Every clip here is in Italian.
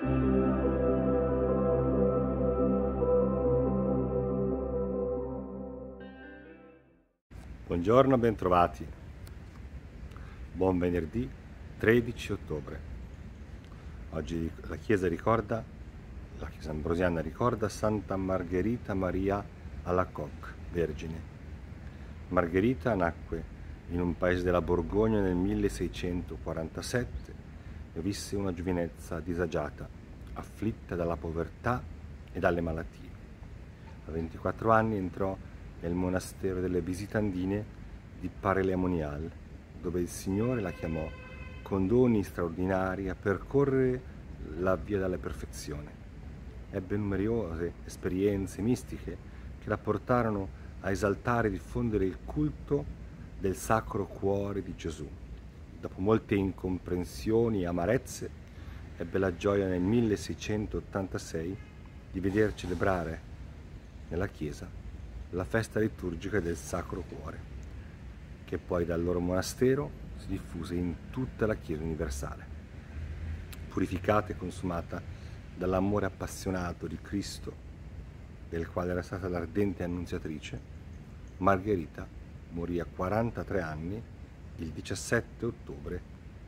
Buongiorno, bentrovati. Buon venerdì 13 ottobre. Oggi la Chiesa Ambrosiana ricorda Santa Margherita Maria Alacoque, Vergine. Margherita nacque in un paese della Borgogna nel 1647 e visse una giovinezza disagiata, afflitta dalla povertà e dalle malattie. A 24 anni entrò nel monastero delle Visitandine di Paray-le-Monial, dove il Signore la chiamò con doni straordinari a percorrere la via della perfezione. Ebbe numerose esperienze mistiche che la portarono a esaltare e diffondere il culto del Sacro Cuore di Gesù. Dopo molte incomprensioni e amarezze, ebbe la gioia nel 1686 di veder celebrare nella Chiesa la festa liturgica del Sacro Cuore, che poi dal loro monastero si diffuse in tutta la Chiesa universale. Purificata e consumata dall'amore appassionato di Cristo, del quale era stata l'ardente annunziatrice, Margherita morì a 43 anni il 17 ottobre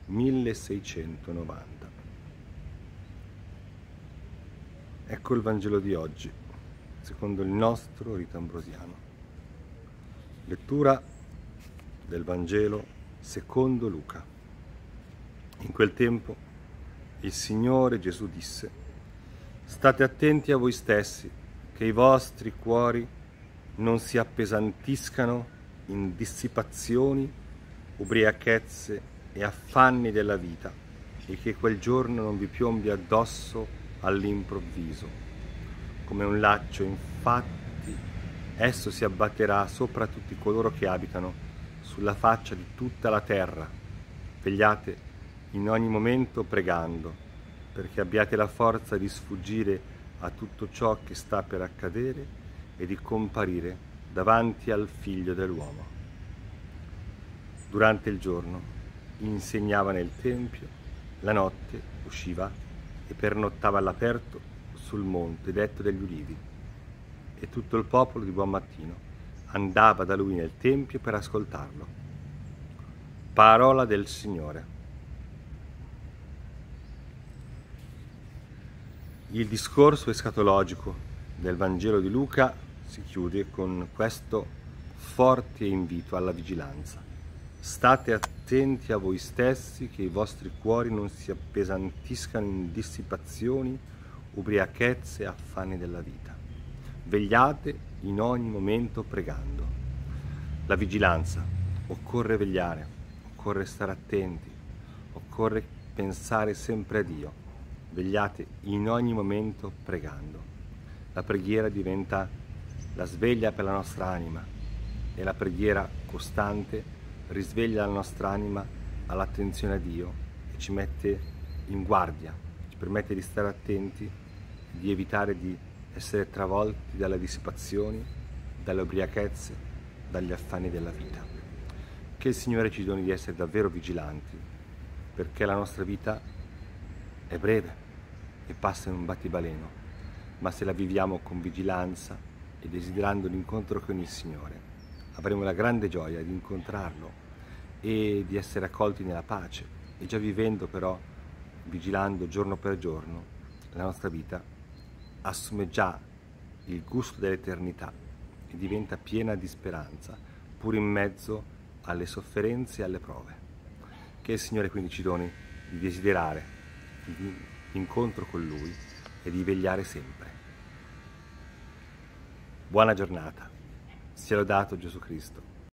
1690. Ecco il Vangelo di oggi, secondo il nostro rito ambrosiano. Lettura del Vangelo secondo Luca. In quel tempo il Signore Gesù disse: «State attenti a voi stessi, che i vostri cuori non si appesantiscano in dissipazioni, ubriachezze e affanni della vita, e che quel giorno non vi piombi addosso all'improvviso. Come un laccio, infatti, esso si abbatterà sopra tutti coloro che abitano sulla faccia di tutta la terra. Vegliate in ogni momento pregando, perché abbiate la forza di sfuggire a tutto ciò che sta per accadere e di comparire davanti al Figlio dell'uomo». Durante il giorno insegnava nel Tempio, la notte usciva e pernottava all'aperto sul monte detto degli Ulivi, e tutto il popolo di buon mattino andava da lui nel Tempio per ascoltarlo. Parola del Signore. Il discorso escatologico del Vangelo di Luca si chiude con questo forte invito alla vigilanza. State attenti a voi stessi, che i vostri cuori non si appesantiscano in dissipazioni, ubriachezze e affanni della vita. Vegliate in ogni momento pregando. La vigilanza: occorre vegliare, occorre stare attenti, occorre pensare sempre a Dio. Vegliate in ogni momento pregando. La preghiera diventa la sveglia per la nostra anima, e la preghiera costante risveglia la nostra anima all'attenzione a Dio e ci mette in guardia, ci permette di stare attenti, di evitare di essere travolti dalle dissipazioni, dalle ubriachezze, dagli affanni della vita. Che il Signore ci doni di essere davvero vigilanti, perché la nostra vita è breve e passa in un battibaleno, ma se la viviamo con vigilanza e desiderando l'incontro con il Signore, avremo la grande gioia di incontrarlo e di essere accolti nella pace, e già vivendo però, vigilando giorno per giorno, la nostra vita assume già il gusto dell'eternità e diventa piena di speranza, pur in mezzo alle sofferenze e alle prove. Che il Signore quindi ci doni di desiderare l'incontro con Lui e di vegliare sempre. Buona giornata. Sia lodato Gesù Cristo.